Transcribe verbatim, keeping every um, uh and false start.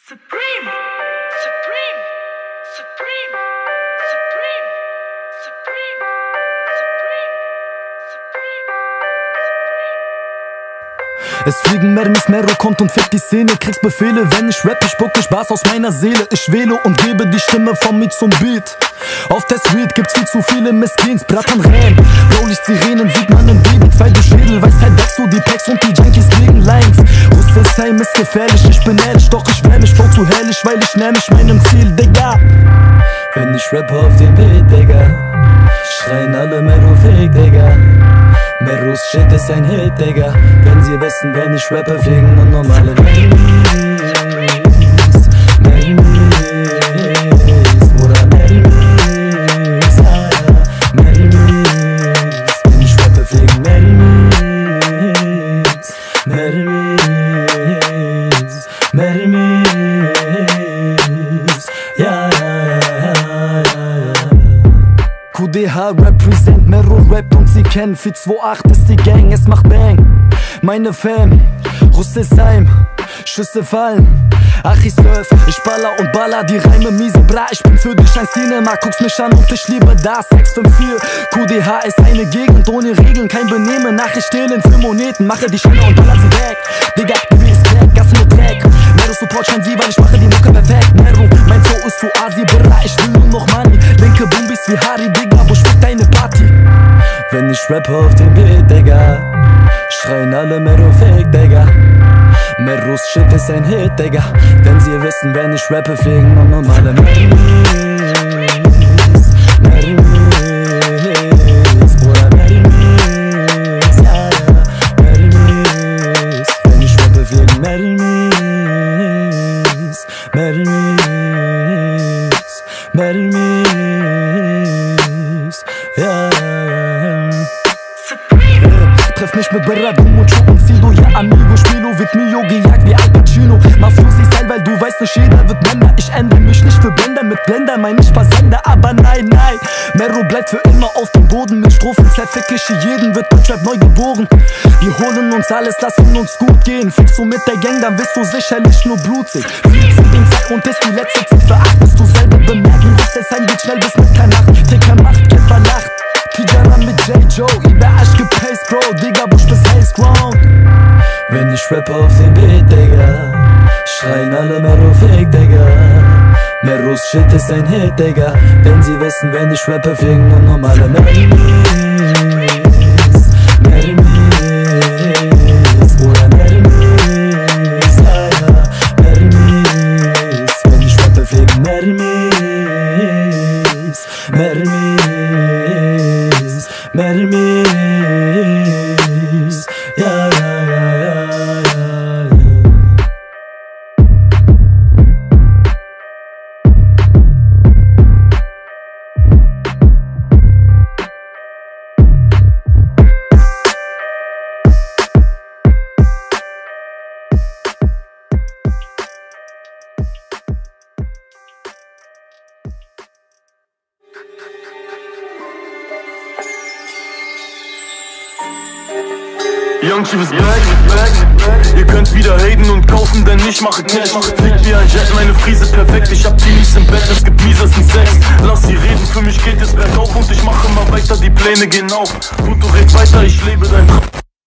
Supreme, Supreme, Supreme, Supreme, Supreme, Supreme, Supreme, Supreme. Es fliegen Mermis, Mero kommt und fickt die Szene. Kriegst Befehle, wenn ich rappe, spucke Spaß aus meiner Seele. Ich wähle und gebe die Stimme von mir zum Beat. Auf der Street gibt's viel zu viele Meskins, Brattern Räm. Blaulicht, Sirenen, sieht man im Baby. Zwei du Schädel, weiß verdeckst du die Packs und die Junkies legen Lines. Rüsselsheim ist gefährlich, ich bin ehrlich, doch ich wär mich voll zu hellisch, weil ich nähr mich meinem Ziel, Digga. Wenn ich rappe auf dem Beat, Digga, schreien alle Mero Fake, Digga. Meros Shit ist ein Hit, Digga. Wenn sie wissen, wenn ich rappe, fliegen nur normale Mermis. Mermis, oder Mermis, ah ja, Mermis. Wenn ich rappe, fliegen Mermis. Mermis, Mermis, ja, ja, ja, ja, ja. Q D H represent, Mero rappt und sie kennen vier zwei acht ist die Gang, es macht Bang. Meine Fam, Rüsselsheim, Schüsse fallen. Ach ich surf, ich baller und baller die Reime miese bra. Ich bin für dich ein Cinema, guckst mich an und ich liebe das. sechs fünf vier, Q D H ist eine Gegend ohne Regeln, kein Benehmen. Nachricht stehlen für Moneten, mache die Schöne und baller sie weg. Digga, du bist Crack, Gas mit Dreck. Mero Support scheint sie, weil ich mache die Mucke perfekt. Mero, mein Flow ist zu Asi, bra, ich will nur noch Money. Linke Bumbis wie Harry, Digga, wo schmeckt deine Party? Wenn ich rappe auf dem Beat, Digga, schreien alle Mero Fake, Digga. Meros Shit ist ein Hit, Digga. Denn sie wissen, wenn ich rappe, fliegen nur normale Mermis. Mermis, oder Mermis, ja, ja, Mermis. Wenn ich rappe, fliegen Mermis. Mermis, Mermis, ja, ja, ja. Treff mich mit Berrado, Mucho und Sido, ja amigo, Spielo wird Mio gejagt wie Al Pacino. Mafiosi-Style, weil du weißt nicht, jeder wird Blender. Ich ändere mich nicht für Blender, mit Blender mein ich Versender, aber nein, nein. Mero bleibt für immer auf dem Boden, mit Strophen zerfick ich jeden, wird Deutschrap neu geboren. Wir holen uns alles, lassen uns gut gehen. Fickst du mit der Gang, dann wirst du sicherlich nur blutig. Fliegst du den Zeit und ist die letzte Ziffer acht, bist du selber bemerken. Rüsselsheim geht schnell bis Mitternacht, Ticker macht, Kämpfer lacht. Kijana mit J. Joe, über Asch gepaced, Bro, Digga, Busch bis Hell's Ground. Wenn ich rappe auf dem Beat, Digga, schreien alle Mero Fake, Digga. Meros Shit ist ein Hit, Digga. Denn sie wissen, wenn ich rappe, fliegen nur normale Mermis. Mermis, oder Mermis, ja, ja, Mermis. Wenn ich rappe, fliegen Mermis. Mermis, Mermis, ja, ja, ja, ja, ja, ja. Young Chief ist back, back. Ihr könnt wieder haten und kaufen, denn ich mache Cash. Fliegt wie ein Jet, meine Frise perfekt. Ich hab Teenies im Bett, es gibt miesesten Sex. Lass sie reden, für mich geht es bergauf und ich mache immer weiter, die Pläne gehen auf. Gut, du red weiter, ich lebe dein Traum.